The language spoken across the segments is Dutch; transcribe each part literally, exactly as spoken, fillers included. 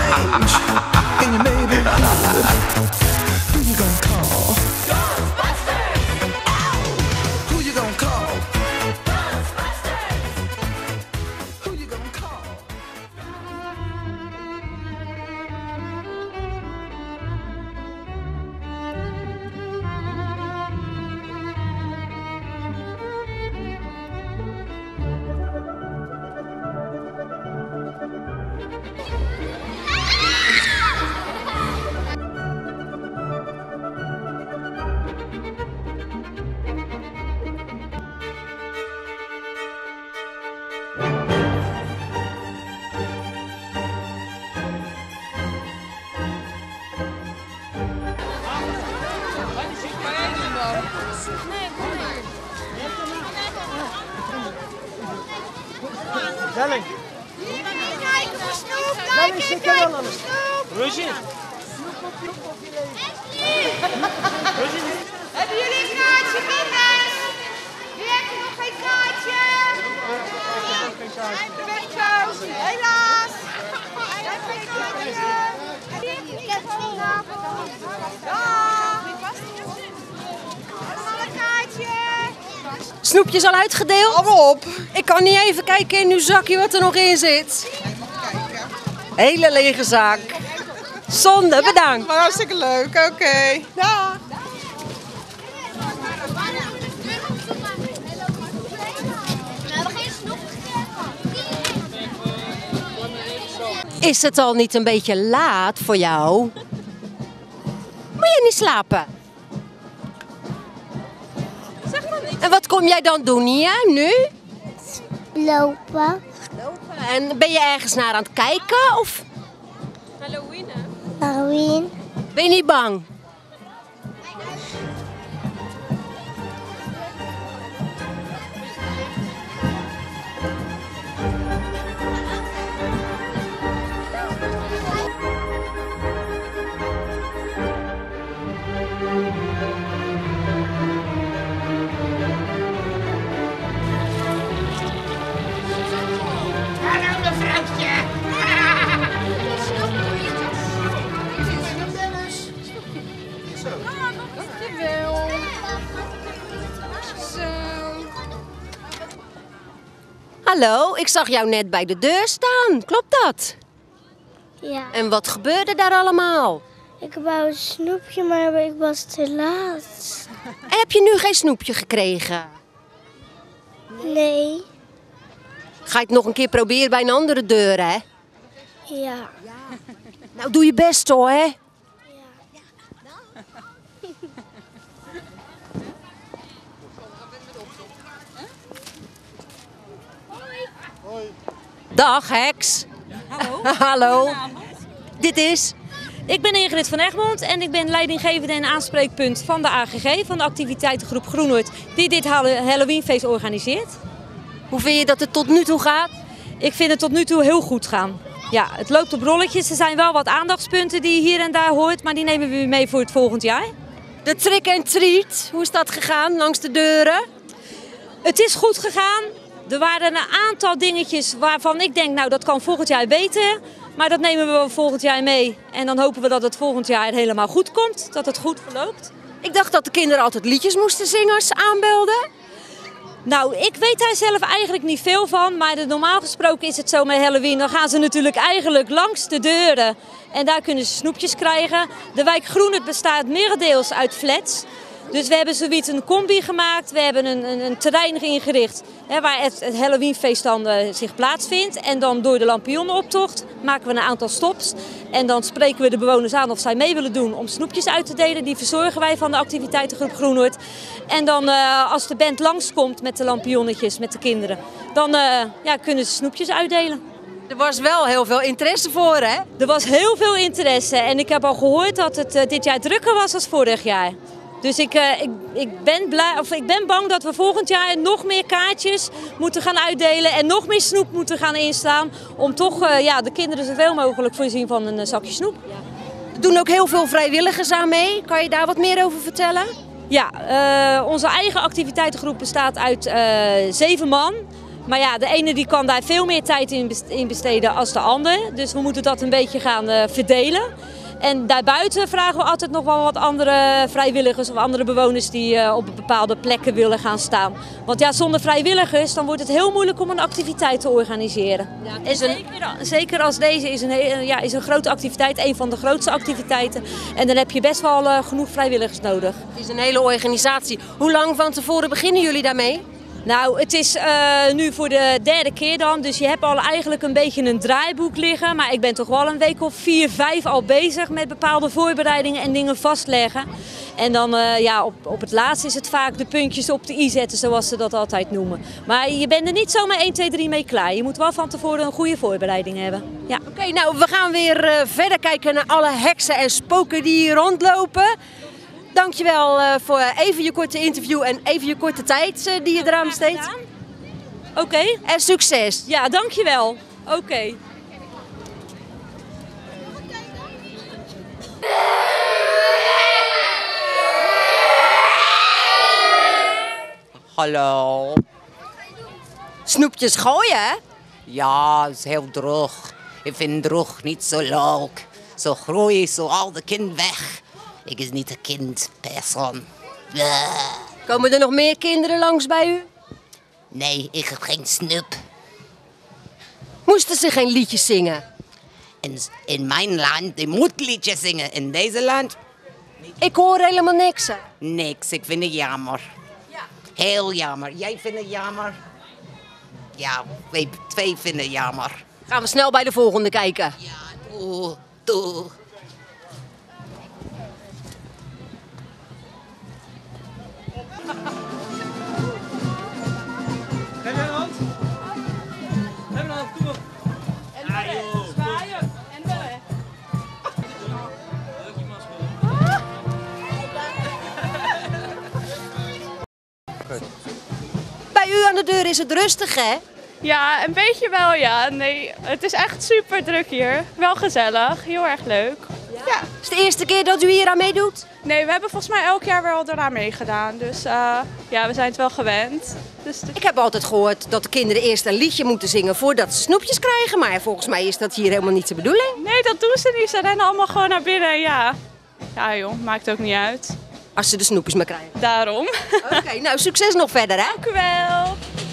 age, and you may be blind. Who you gonna call? Ghostbusters! Who you gonna call? Ghostbusters! Who you gonna call? Zelling. Kijken voor snoep, Zelling, kijken, zit er kijken wel voor aan. snoep. Roosje. Hebben jullie een kaartje, kinders? Wie heeft er nog geen kaartje? De wegkoos, helaas. Jij hebt geen kaartje. Dag. Allemaal een kaartje. Snoepjes al uitgedeeld? Allemaal op. Ik kan niet even kijken in uw zakje wat er nog in zit. Hele lege zak. Zonde, bedankt. Maar hartstikke leuk, oké. Okay. Dag. Is het al niet een beetje laat voor jou? Moet je niet slapen? En wat kom jij dan doen hier nu? Lopen. En ben je ergens naar aan het kijken of Halloween. ben je niet bang? Hallo mevrouwtje. Dankjewel. Zo. Hallo, ik zag jou net bij de deur staan. Klopt dat? Ja. En wat gebeurde daar allemaal? Ik wou een snoepje, maar ik was te laat. En heb je nu geen snoepje gekregen? Nee. Ga je het nog een keer proberen bij een andere deur, hè? Ja. Nou, doe je best hoor, hè? Dag, heks. Hallo. Hallo. Dit is... Ik ben Ingrid van Egmond en ik ben leidinggevende en aanspreekpunt van de A G G, van de activiteitengroep Groenhoord, die dit Halloweenfeest organiseert. Hoe vind je dat het tot nu toe gaat? Ik vind het tot nu toe heel goed gaan. Ja, het loopt op rolletjes. Er zijn wel wat aandachtspunten die je hier en daar hoort, maar die nemen we weer mee voor het volgend jaar. De trick and treat, hoe is dat gegaan langs de deuren? Het is goed gegaan. Er waren een aantal dingetjes waarvan ik denk, nou dat kan volgend jaar beter. Maar dat nemen we volgend jaar mee. En dan hopen we dat het volgend jaar helemaal goed komt. Dat het goed verloopt. Ik dacht dat de kinderen altijd liedjes moesten zingen als ze aanbelden. Nou, ik weet daar zelf eigenlijk niet veel van. Maar de, normaal gesproken is het zo met Halloween. Dan gaan ze natuurlijk eigenlijk langs de deuren. En daar kunnen ze snoepjes krijgen. De wijk Groenhoord bestaat merendeels uit flats. Dus we hebben zoiets een combi gemaakt. We hebben een, een, een terrein ingericht hè, waar het, het Halloweenfeest dan uh, zich plaatsvindt. En dan door de lampionnenoptocht maken we een aantal stops. En dan spreken we de bewoners aan of zij mee willen doen om snoepjes uit te delen. Die verzorgen wij van de activiteitengroep Groenhoord. En dan uh, als de band langskomt met de lampionnetjes, met de kinderen, dan uh, ja, kunnen ze snoepjes uitdelen. Er was wel heel veel interesse voor, hè? Er was heel veel interesse en ik heb al gehoord dat het uh, dit jaar drukker was dan vorig jaar. Dus ik, uh, ik, ik, ben blij, of ik ben bang dat we volgend jaar nog meer kaartjes moeten gaan uitdelen en nog meer snoep moeten gaan instaan. Om toch uh, ja, de kinderen zoveel mogelijk voorzien van een uh, zakje snoep. Er doen ook heel veel vrijwilligers aan mee. Kan je daar wat meer over vertellen? Ja, uh, onze eigen activiteitengroep bestaat uit uh, zeven man. Maar ja, de ene die kan daar veel meer tijd in besteden als de ander. Dus we moeten dat een beetje gaan uh, verdelen. En daarbuiten vragen we altijd nog wel wat andere vrijwilligers of andere bewoners die uh, op bepaalde plekken willen gaan staan. Want ja, zonder vrijwilligers dan wordt het heel moeilijk om een activiteit te organiseren. Ja, en zeker, zeker als deze is een, ja, is een grote activiteit, een van de grootste activiteiten. En dan heb je best wel uh, genoeg vrijwilligers nodig. Het is een hele organisatie. Hoe lang van tevoren beginnen jullie daarmee? Nou, het is uh, nu voor de derde keer dan, dus je hebt al eigenlijk een beetje een draaiboek liggen. Maar ik ben toch wel een week of vier, vijf al bezig met bepaalde voorbereidingen en dingen vastleggen. En dan uh, ja, op, op het laatst is het vaak de puntjes op de i zetten, zoals ze dat altijd noemen. Maar je bent er niet zomaar één, twee, drie mee klaar. Je moet wel van tevoren een goede voorbereiding hebben. Ja. Oké, okay, nou we gaan weer uh, verder kijken naar alle heksen en spoken die hier rondlopen. Dankjewel uh, voor even je korte interview en even je korte tijd uh, die je eraan besteedt. Oké. Okay. En succes. Ja, dankjewel. Oké. Okay. Hallo. Snoepjes gooien, hè? Ja, het is heel droog. Ik vind droog niet zo leuk. Zo groei zo al de kind weg. Ik is niet een kindpersoon. Bleh. Komen er nog meer kinderen langs bij u? Nee, ik heb geen snoep. Moesten ze geen liedjes zingen? In, in mijn land, die moet liedjes zingen. In deze land? Ik hoor helemaal niks. Hè? Niks, ik vind het jammer. Ja. Heel jammer. Jij vindt het jammer? Ja, wij twee vinden het jammer. Gaan we snel bij de volgende kijken. Ja, doe, doe. Geef je een hand? Geef een hand, kom op. En ja, joh. Zwaaien. En wel, hè. Leuk je masker. Bij u aan de deur is het rustig, hè? Ja, een beetje wel, ja. Nee, het is echt super druk hier. Wel gezellig, heel erg leuk. Ja. Ja. Is het de eerste keer dat u hier aan meedoet? Nee, we hebben volgens mij elk jaar wel eraan meegedaan. Dus uh, ja, we zijn het wel gewend. Dus Ik heb altijd gehoord dat de kinderen eerst een liedje moeten zingen voordat ze snoepjes krijgen. Maar volgens mij is dat hier helemaal niet de bedoeling. Nee, dat doen ze niet. Ze rennen allemaal gewoon naar binnen, ja. Ja joh, maakt ook niet uit. Als ze de snoepjes maar krijgen. Daarom. Oké, okay, nou succes nog verder, hè? Dank u wel.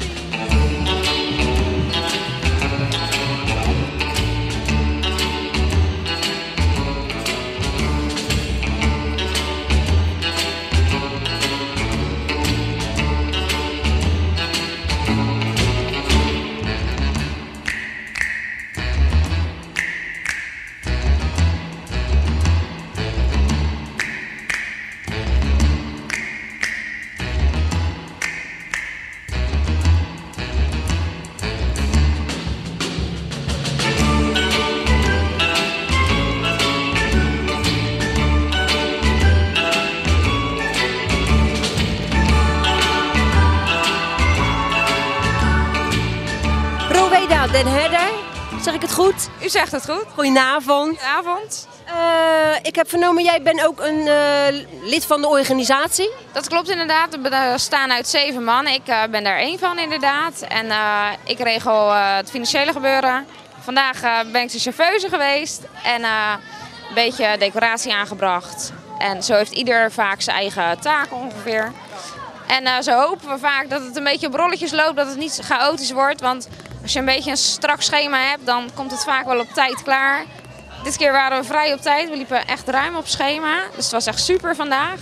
Den Herder, zeg ik het goed? U zegt het goed. Goedenavond. Goedenavond. Uh, ik heb vernomen, jij bent ook een uh, lid van de organisatie? Dat klopt inderdaad. We bestaan uit zeven man. Ik uh, ben daar één van inderdaad. En uh, ik regel uh, het financiële gebeuren. Vandaag uh, ben ik de chauffeuse geweest en uh, een beetje decoratie aangebracht. En zo heeft ieder vaak zijn eigen taak ongeveer. En uh, zo hopen we vaak dat het een beetje op rolletjes loopt, dat het niet chaotisch wordt. Want als je een beetje een strak schema hebt, dan komt het vaak wel op tijd klaar. Dit keer waren we vrij op tijd. We liepen echt ruim op schema. Dus het was echt super vandaag.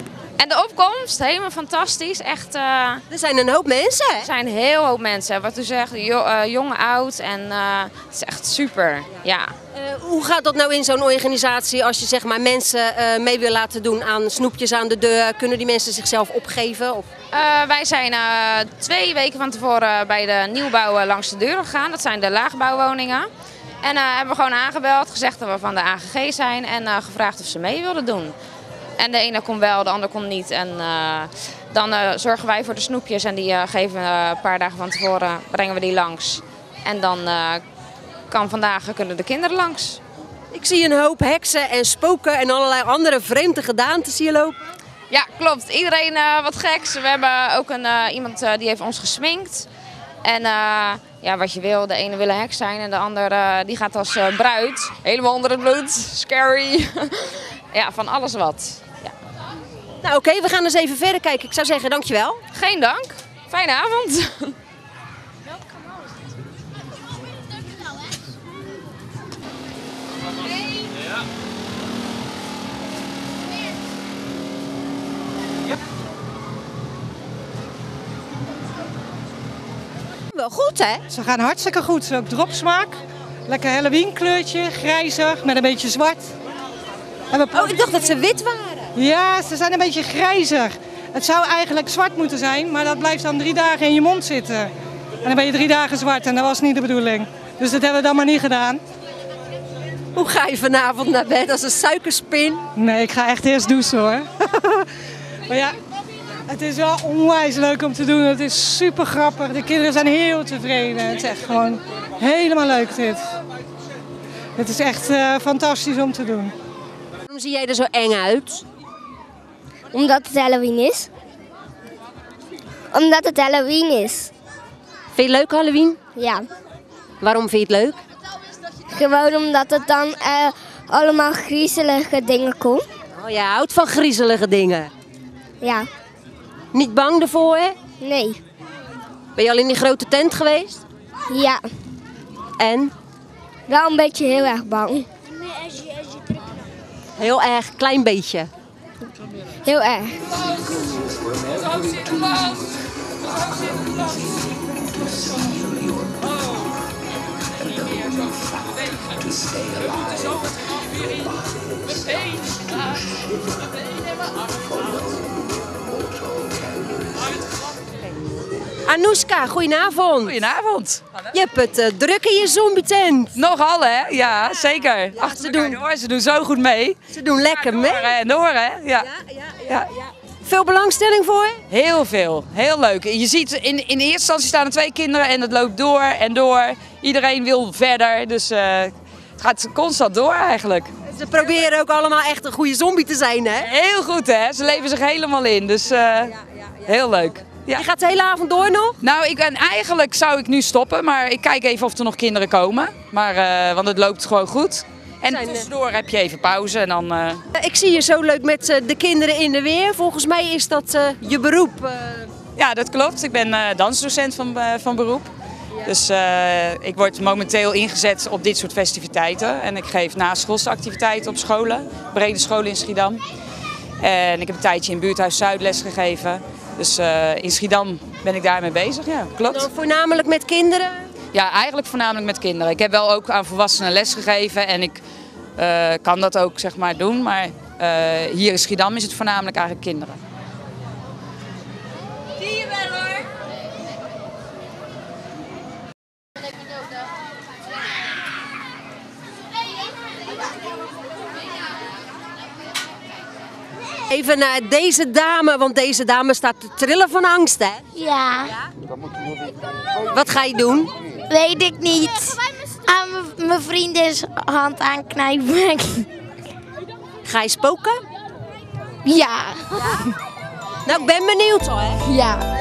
En de opkomst, helemaal fantastisch. Echt, uh, er zijn een hoop mensen, hè? Er zijn een heel hoop mensen. Wat u zegt, jo uh, jong, oud. En uh, het is echt super, ja. Uh, hoe gaat dat nou in zo'n organisatie als je zeg maar, mensen uh, mee wil laten doen aan snoepjes aan de deur? Kunnen die mensen zichzelf opgeven? Of? Uh, wij zijn uh, twee weken van tevoren bij de nieuwbouw langs de deur gegaan. Dat zijn de laagbouwwoningen. En uh, hebben we gewoon aangebeld, gezegd dat we van de A G G zijn en uh, gevraagd of ze mee wilden doen. En de ene kon wel, de ander kon niet. En uh, dan uh, zorgen wij voor de snoepjes en die uh, geven uh, een paar dagen van tevoren, brengen we die langs. En dan uh, kan vandaag, kunnen de kinderen langs. Ik zie een hoop heksen en spoken en allerlei andere vreemde gedaantes hier lopen. Ja, klopt. Iedereen uh, wat geks. We hebben ook een, uh, iemand uh, die heeft ons gesminkt. En uh, ja, wat je wil, de ene wil een heks zijn en de ander uh, die gaat als uh, bruid. Helemaal onder het bloed, scary. Ja, van alles wat. Ja. Nou oké, okay, we gaan eens even verder kijken. Ik zou zeggen, dankjewel. Geen dank. Fijne avond. Wel goed, hè? Ze gaan hartstikke goed. Ze hebben ook dropsmaak. Lekker Halloween kleurtje, grijzig met een beetje zwart. Oh, ik dacht dat ze wit waren. Ja, ze zijn een beetje grijzig. Het zou eigenlijk zwart moeten zijn, maar dat blijft dan drie dagen in je mond zitten. En dan ben je drie dagen zwart en dat was niet de bedoeling. Dus dat hebben we dan maar niet gedaan. Hoe ga je vanavond naar bed als een suikerspin? Nee, ik ga echt eerst douchen hoor. Maar ja, het is wel onwijs leuk om te doen. Het is super grappig. De kinderen zijn heel tevreden. Het is echt gewoon helemaal leuk dit. Het is echt uh, fantastisch om te doen. Waarom zie jij er zo eng uit? Omdat het Halloween is. Omdat het Halloween is. Vind je het leuk Halloween? Ja. Waarom vind je het leuk? Gewoon omdat het dan uh, allemaal griezelige dingen komt. Oh, je houdt van griezelige dingen? Ja. Niet bang ervoor, hè? Nee. Ben je al in die grote tent geweest? Ja. En? Wel een beetje heel erg bang. Heel erg, klein beetje. Heel erg. Anoushka, goedenavond. Goedenavond. Je hebt het uh, druk in je zombie-tent. Nogal hè, ja zeker. Ja, Achter ze, doen, door. ze doen zo goed mee. Ze doen lekker ja, mee. Door en door hè. Ja. Ja, ja, ja, ja. Veel belangstelling voor je? Heel veel, heel leuk. Je ziet in, in eerste instantie staan er twee kinderen en het loopt door en door. Iedereen wil verder, dus uh, het gaat constant door eigenlijk. Ze proberen ook allemaal echt een goede zombie te zijn hè? Heel goed hè, ze leven zich helemaal in, dus uh, ja, ja, ja. heel leuk. Ja. Je gaat de hele avond door nog? Nou, ik, en eigenlijk zou ik nu stoppen, maar ik kijk even of er nog kinderen komen. Maar, uh, want het loopt gewoon goed. En zijn, tussendoor heb je even pauze en dan... Uh... Ik zie je zo leuk met uh, de kinderen in de weer. Volgens mij is dat uh, je beroep. Uh... Ja, dat klopt. Ik ben uh, dansdocent van, uh, van beroep. Ja. Dus uh, ik word momenteel ingezet op dit soort festiviteiten. En ik geef naschoolse activiteiten op scholen, brede scholen in Schiedam. En ik heb een tijdje in Buurthuis Zuid les gegeven. Dus uh, in Schiedam ben ik daarmee bezig, ja, klopt. Dan voornamelijk met kinderen? Ja, eigenlijk voornamelijk met kinderen. Ik heb wel ook aan volwassenen les gegeven en ik uh, kan dat ook zeg maar doen. Maar uh, hier in Schiedam is het voornamelijk eigenlijk kinderen. Zie je wel hoor. Even naar deze dame, want deze dame staat te trillen van angst, hè? Ja. ja? Wat ga je doen? Weet ik niet. Aan mijn vriendin hand aanknijpen. Ga je spoken? Ja. ja. Nou, ik ben benieuwd hoor, hè? Ja.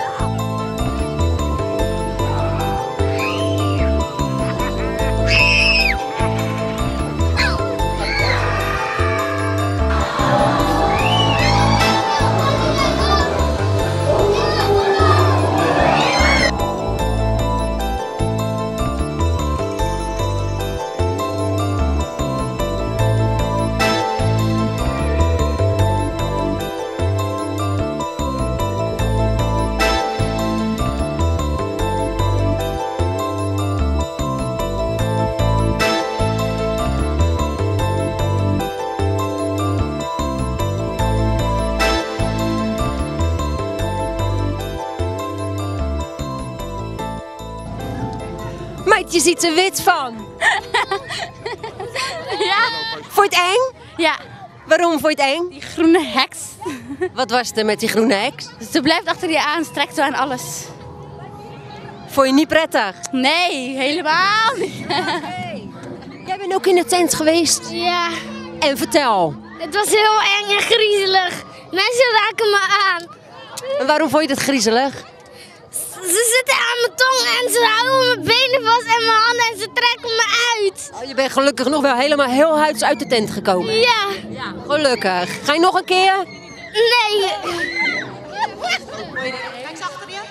Je ziet er wit van. Ja. Vond je het eng? Ja. Waarom vond je het eng? Die groene heks. Wat was er met die groene heks? Ze blijft achter je aan, strekt zo aan alles. Vond je niet prettig? Nee, helemaal niet. Okay. Jij bent ook in de tent geweest? Ja. En vertel. Het was heel eng en griezelig. Mensen raken me aan. En waarom vond je het griezelig? Ze zitten aan mijn tong en ze houden mijn benen vast en mijn handen en ze trekken me uit. Oh, je bent gelukkig nog wel helemaal heel huids uit de tent gekomen. Ja. Ja, gelukkig. Ga je nog een keer? Nee. Kijk eens achter je.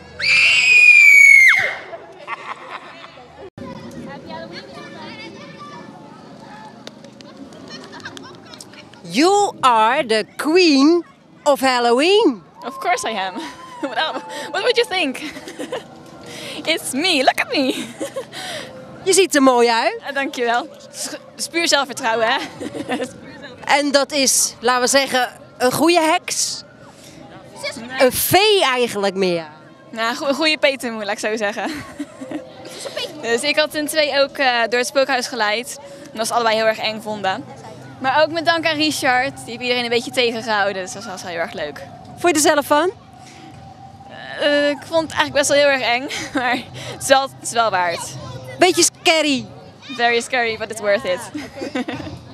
You are the queen of Halloween. Of course I am. What, what would you think? It's me, look at me. Je ziet er mooi uit. Uh, dankjewel. Het is puur zelfvertrouwen, hè? En dat is, laten we zeggen, een goede heks. Een vee eigenlijk meer. Nou, een goede petemoe, laat ik zo zeggen. Dus ik had hun twee ook uh, door het spookhuis geleid. Omdat ze allebei heel erg eng vonden. Maar ook met dank aan Richard. Die heeft iedereen een beetje tegengehouden. Dus dat was wel heel erg leuk. Vond je er zelf van? Uh, ik vond het eigenlijk best wel heel erg eng. Maar het is wel, het is wel waard. Beetje scary. Very scary, but it's worth it.